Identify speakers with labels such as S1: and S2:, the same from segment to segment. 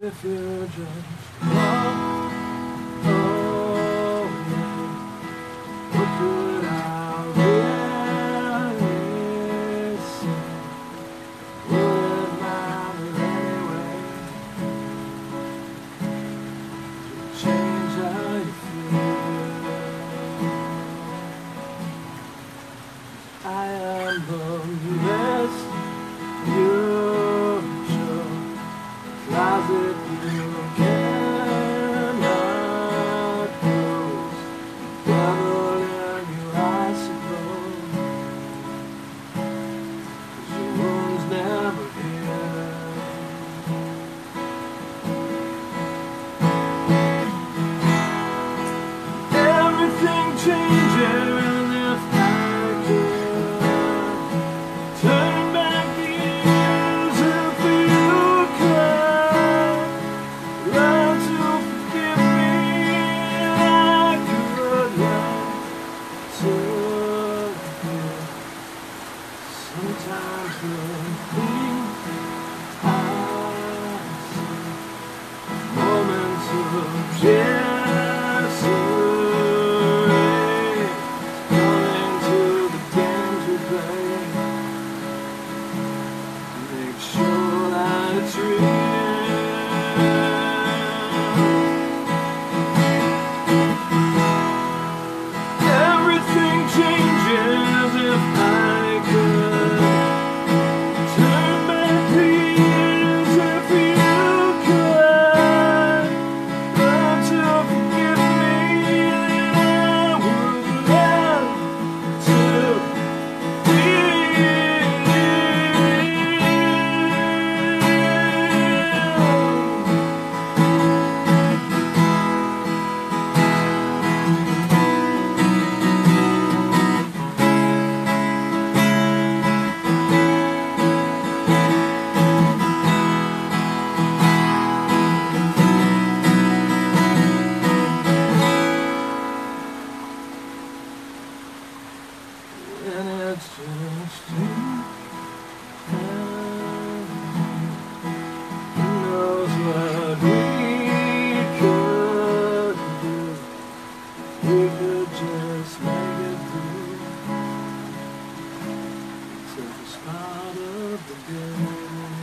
S1: If you just walk away, what could I really say? Would it matter anyway? To change how you feel. I am the best closet you cannot close. Devil in you, I suppose, 'cause your wound's never healed. Everything changes if I could turn back the years if you could. Learn to forgive me like you would learn to forgive. Sometimes the things I see, moments of misery, coming to the danger place. Make sure that it's real. Everything changes if I could turn back the years if you could. Learn to forgive me and I would learn to feel. And it's just you and me. Who knows what we could do? We could just make it through to the start of the day.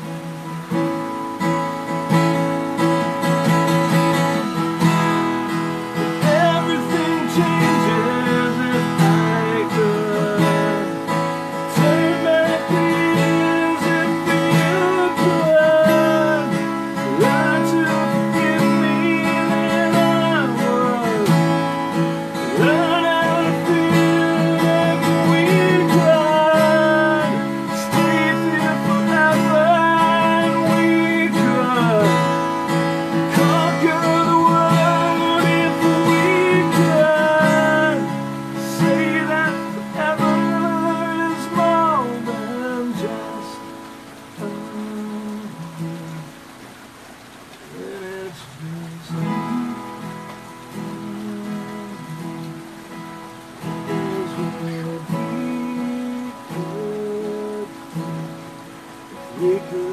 S1: Everything changes if I could turn back the years if you could. Learn to forgive me then I would learn how to feel if we could stay here forever and we could conquer the world if we could say that forever is more than just a year. And it's just you is what we could do if we could.